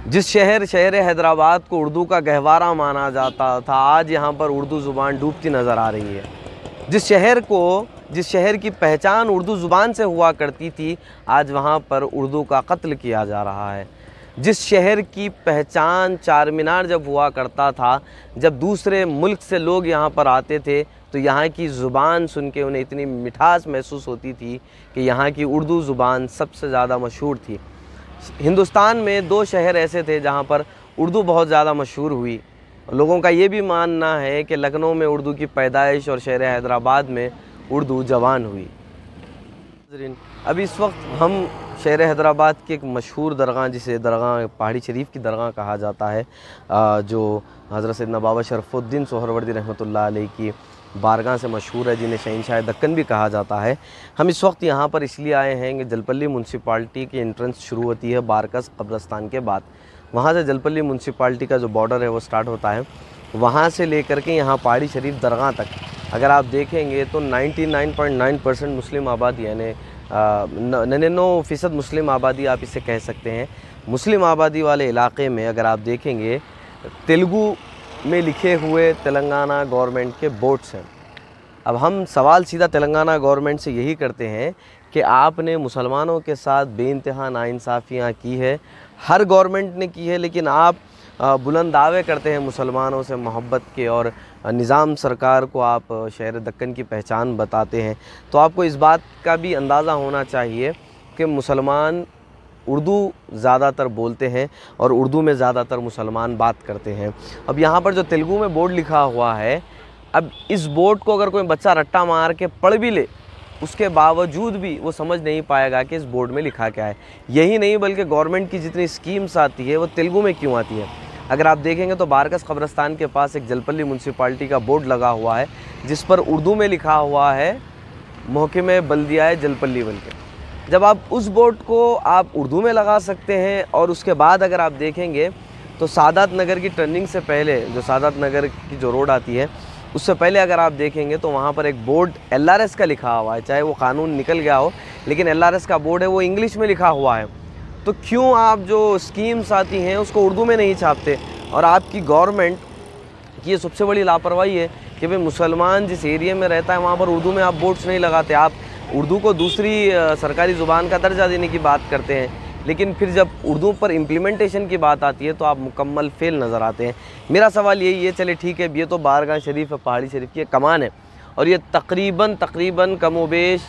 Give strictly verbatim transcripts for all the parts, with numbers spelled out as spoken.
जिस शहर शहर हैदराबाद को उर्दू का गहवारा माना जाता था, आज यहाँ पर उर्दू ज़ुबान डूबती नज़र आ रही है। जिस शहर को जिस शहर की पहचान उर्दू ज़ुबान से हुआ करती थी, आज वहाँ पर उर्दू का कत्ल किया जा रहा है। जिस शहर की पहचान चार मीनार जब हुआ करता था, जब दूसरे मुल्क से लोग यहाँ पर आते थे तो यहाँ की ज़ुबान सुन के उन्हें इतनी मिठास महसूस होती थी कि यहाँ की उर्दू ज़ुबान सबसे ज़्यादा मशहूर थी। हिंदुस्तान में दो शहर ऐसे थे जहाँ पर उर्दू बहुत ज़्यादा मशहूर हुई। लोगों का ये भी मानना है कि लखनऊ में उर्दू की पैदाइश और शहर हैदराबाद में उर्दू जवान हुई। अभी इस वक्त हम शहर हैदराबाद की एक मशहूर दरगाह, जिसे दरगाह पहाड़ी शरीफ की दरगाह कहा जाता है, जो हज़रत सैयदना बाबा शरफ़ुद्दीन सोहरवर्दी रहमतुल्लाह अलैह की बारगाह से मशहूर है, जिन्हें शहंशाह दक्कन भी कहा जाता है। हम इस वक्त यहाँ पर इसलिए आए हैं कि जलपल्ली म्यूनसिपाल्टी की एंट्रेंस शुरू होती है बारकस कब्रस्तान के बाद। वहाँ से जलपल्ली म्यूनसिपाल्टी का जो बॉर्डर है वो स्टार्ट होता है। वहाँ से लेकर के यहाँ पहाड़ी शरीफ दरगाह तक अगर आप देखेंगे तो निन्यानवे पॉइंट नौ परसेंट मुस्लिम आबादी, यानी निन्यानवे फ़ीसद मुस्लिम आबादी आप इसे कह सकते हैं। मुस्लिम आबादी वाले इलाके में अगर आप देखेंगे, तेलुगु में लिखे हुए तेलंगाना गवर्नमेंट के बोर्ड्स हैं। अब हम सवाल सीधा तेलंगाना गवर्नमेंट से यही करते हैं कि आपने मुसलमानों के साथ बेइंतहा नाइंसाफ़ियाँ की है, हर गवर्नमेंट ने की है, लेकिन आप बुलंद दावे करते हैं मुसलमानों से मोहब्बत के और निज़ाम सरकार को आप शहर दक्कन की पहचान बताते हैं। तो आपको इस बात का भी अंदाज़ा होना चाहिए कि मुसलमान उर्दू ज़्यादातर बोलते हैं और उर्दू में ज़्यादातर मुसलमान बात करते हैं। अब यहाँ पर जो तेलुगु में बोर्ड लिखा हुआ है, अब इस बोर्ड को अगर कोई बच्चा रट्टा मार के पढ़ भी ले, उसके बावजूद भी वो समझ नहीं पाएगा कि इस बोर्ड में लिखा क्या है। यही नहीं बल्कि गवर्नमेंट की जितनी स्कीम्स आती है वो तेलुगु में क्यों आती है। अगर आप देखेंगे तो बारकस कब्रस्तान के पास एक जलपल्ली म्यूनसिपाल्टी का बोर्ड लगा हुआ है, जिस पर उर्दू में लिखा हुआ है महकमे बल्दिया जलपल्ली बल के। जब आप उस बोर्ड को आप उर्दू में लगा सकते हैं, और उसके बाद अगर आप देखेंगे तो सादात नगर की टर्निंग से पहले, जो सादात नगर की जो रोड आती है उससे पहले अगर आप देखेंगे तो वहाँ पर एक बोर्ड एल आर एस का लिखा हुआ है। चाहे वो कानून निकल गया हो, लेकिन एल आर एस का बोर्ड है वो इंग्लिश में लिखा हुआ है। तो क्यों आप जो स्कीम्स आती हैं उसको उर्दू में नहीं छापते? और आपकी गवर्नमेंट की ये सबसे बड़ी लापरवाही है कि भाई मुसलमान जिस एरिया में रहता है वहाँ पर उर्दू में आप बोर्ड्स नहीं लगाते। आप उर्दू को दूसरी सरकारी ज़ुबान का दर्जा देने की बात करते हैं, लेकिन फिर जब उर्दू पर इम्प्लीमेंटेशन की बात आती है तो आप मुकम्मल फेल नज़र आते हैं। मेरा सवाल यही है, चले ठीक है, ये तो बारगाह शरीफ है, पहाड़ी शरीफ की कमान है, और ये तकरीबन तकरीबन कमोबेश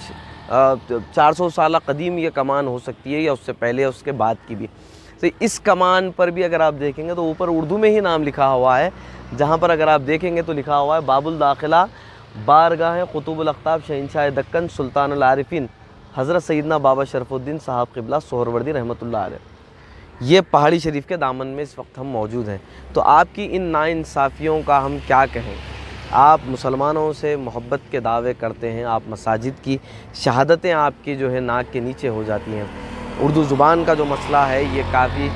चार सौ साल कदीम ये कमान हो सकती है, या उससे पहले या उसके बाद की भी। तो इस कमान पर भी अगर आप देखेंगे तो ऊपर उर्दू में ही नाम लिखा हुआ है, जहाँ पर अगर आप देखेंगे तो लिखा हुआ है बाबुल दाखिला बारगाह कुतुबुल अख्ताब शहंशाह दक्कन सुल्तानुल आरिफीन हज़रत सैयदना बाबा शरफ़ुद्दीन साहब क़िबला सोहरवर्दी रहमतुल्लाह अलैह। ये पहाड़ी शरीफ के दामन में इस वक्त हम मौजूद हैं। तो आपकी इन नाइंसाफ़ियों का हम क्या कहें? आप मुसलमानों से मोहब्बत के दावे करते हैं, आप मसाजिद की शहादतें आपकी जो है नाक के नीचे हो जाती हैं। उर्दू ज़ुबान का जो मसला है ये काफ़ी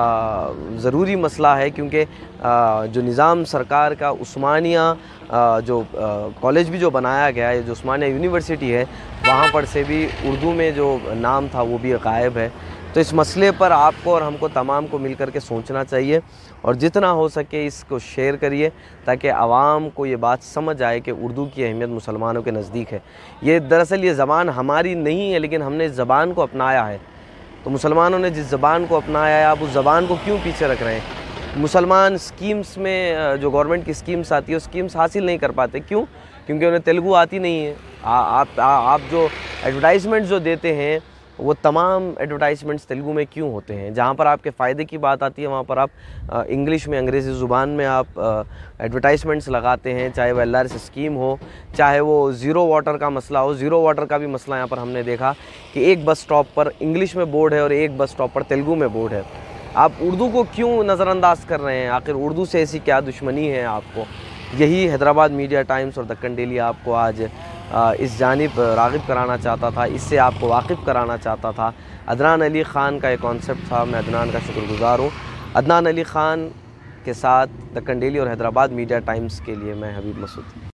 ज़रूरी मसला है, क्योंकि जो निज़ाम सरकार का उस्मानिया जो कॉलेज भी जो बनाया गया है, जो उस्मानिया यूनिवर्सिटी है, वहाँ पर से भी उर्दू में जो नाम था वो भी गायब है। तो इस मसले पर आपको और हमको तमाम को मिल कर के सोचना चाहिए, और जितना हो सके इसको शेयर करिए ताकि आवाम को ये बात समझ आए कि उर्दू की अहमियत मुसलमानों के नज़दीक है। ये दरअसल ये ज़बान हमारी नहीं है, लेकिन हमने इस ज़बान को अपनाया है। तो मुसलमानों ने जिस ज़बान को अपनाया है, आप उस ज़बान को क्यों पीछे रख रहे हैं? मुसलमान स्कीम्स में जो गवर्नमेंट की स्कीम्स आती है, स्कीम्स हासिल नहीं कर पाते। क्यों? क्योंकि उन्हें तेलुगु आती नहीं है। आ, आप आ, आप जो एडवर्टाइजमेंट्स जो देते हैं वो तमाम एडवर्टाइजमेंट्स तेलुगु में क्यों होते हैं? जहाँ पर आपके फ़ायदे की बात आती है वहाँ पर आप इंग्लिश में, अंग्रेज़ी ज़ुबान में आप एडवर्टाइजमेंट्स लगाते हैं, चाहे वो एल आर एस स्कीम हो, चाहे वो ज़ीरो वाटर का मसला हो। ज़ीरो वाटर का भी मसला यहाँ पर हमने देखा कि एक बस स्टॉप पर इंग्लिश में बोर्ड है और एक बस स्टॉप पर तेलुगु में बोर्ड है। आप उर्दू को क्यों नज़रअंदाज कर रहे हैं? आखिर उर्दू से ऐसी क्या दुश्मनी है आपको? यही हैदराबाद मीडिया टाइम्स और दक्कन डेली आपको आज इस जानिब राग़िब कराना चाहता था, इससे आपको वाकिफ़ कराना चाहता था। अदनान अली ख़ान का एक कॉन्सेप्ट था, मैं अदनान का शुक्रगुज़ार हूँ। अदनान अली ख़ान के साथ दक्कन डेली और हैदराबाद मीडिया टाइम्स के लिए मैं हबीब मसूद।